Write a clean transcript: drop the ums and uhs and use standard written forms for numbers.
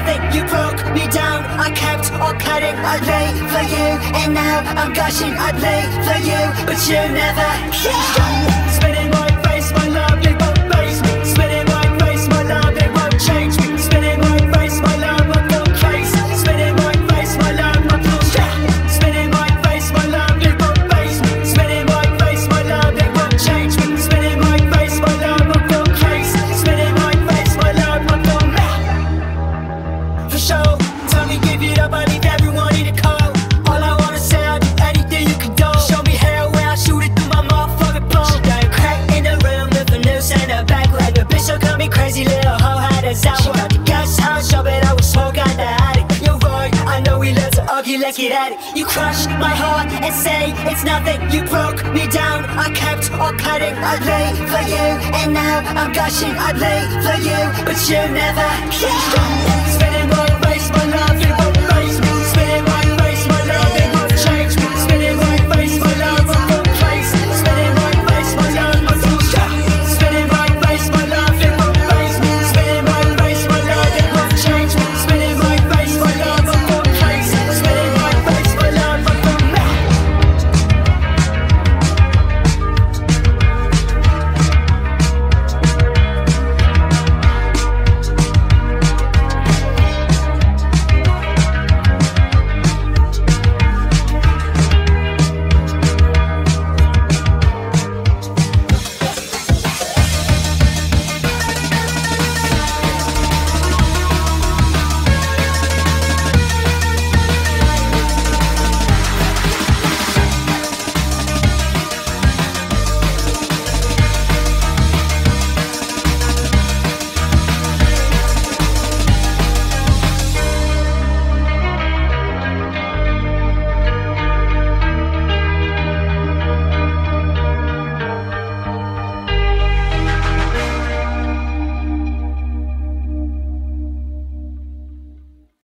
nothing, you broke me down. I kept on cutting, I lay for you, and now I'm gushing, I play for you, but you never spinning my face, my love, they won't face me. Spinning my face, my love, they won't change me. Spinning my face, my love, I'm going crazy. Spinning my face, my love, I'm going spinning my face, my love, they won't face me. Spinning my face, my love, they won't change me. Spinning my face, my love, I'm going crazy. Spinning my face, my love, I'm going for sure. Tell me, give it up, I leave everyone in the cold. All I wanna say, I'll do anything you can do. Show me hell where I shoot it through my motherfucking bone. She got a crack in the room with a noose and a back. Like the bitch, so got me crazy, little hoe had us out. She got the gas house, show it, I was smoke out the attic. You're right, I know we love to argue, let's get at it. You crushed my heart and say it's nothing, you broke me down. I kept on cutting, I lay for you, and now I'm gushing, I play for you, but you never